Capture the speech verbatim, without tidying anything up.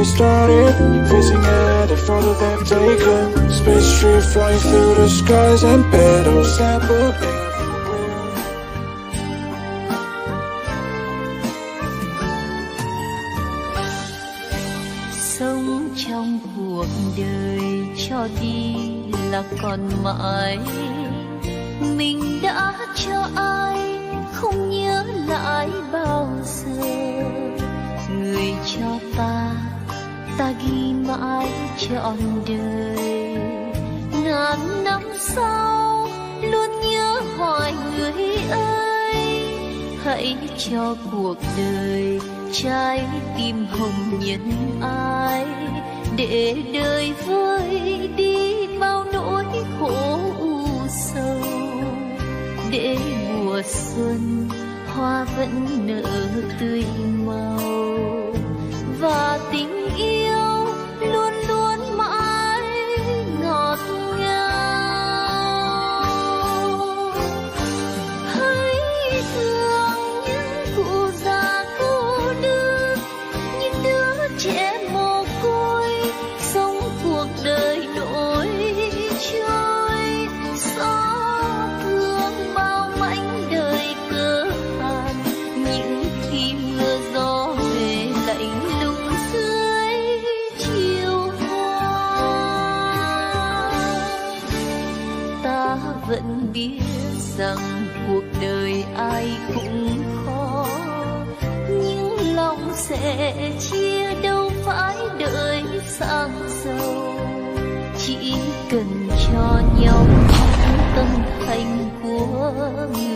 started, facing ahead and farther than taken. Space tree flying through the skies and petals sampled everywhere. Sống trong cuộc đời cho đi là còn mãi, mình đã cho ai không nhớ lại bao giờ. Người cho ta, ta ghi mãi trọn đời. Ngàn năm sau luôn nhớ hoài người ơi. Hãy cho cuộc đời trái tim hồng nhân ai, để đời vơi đi bao nỗi khổ u sầu. Để mùa xuân hoa vẫn nở tươi màu, và tình yêu luôn luôn mãi ngọt ngào. Hãy thương những cụ già cô đơn, những đứa trẻ mồ côi sống cuộc đời nổi trôi. Xót thương bao mảnh đời cơ hàn, những khi mưa gió về lạnh lùng dưới chiều hoa. Ta vẫn biết rằng cuộc đời ai cũng khó, nhưng lòng sẽ chia đâu phải đợi sang giàu. Chỉ cần cho nhau tâm thành của người.